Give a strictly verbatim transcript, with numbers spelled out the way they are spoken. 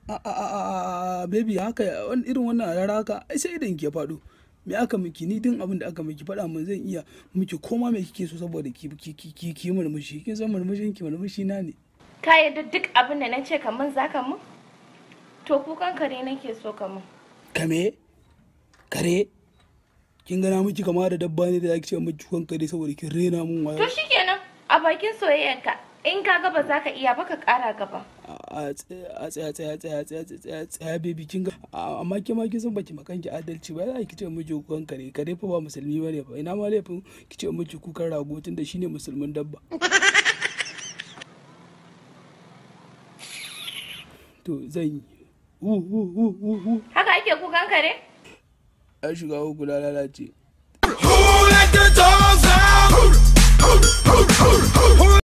a a a baby haka irin wannan rara haka ai sai idan ke faɗo. Me aka miki ni din abin da aka miki faɗa mun zan iya miki koma me kike so saboda ki ki ki ki murmushi kin san murmushin ki murmushi na ne. Ka yadda duk abin da nace ka mun zaka mun? To kukan kare nake so ka mun. Kame? Kare? Kin gana miki kama da dabba ne da zaki ce miki kukan kare saboda kin rena mun wayo. To shikenan a bakin soyayyarka in ka ga ba za ka iya ba ka ƙara gaba. A tsaya tsaya tsaya tsaya tsaya tsaya baby kin ga amma ke ma kin san baki makanki adalci ba za ki ce miki kukan kare kare fa ba musulmi bane fa ina ma laifin ki ce miki kukan rago tunda shine musulmin dabba. To zan yi. Haka ake kukan kare? Ya shiga uku lalace.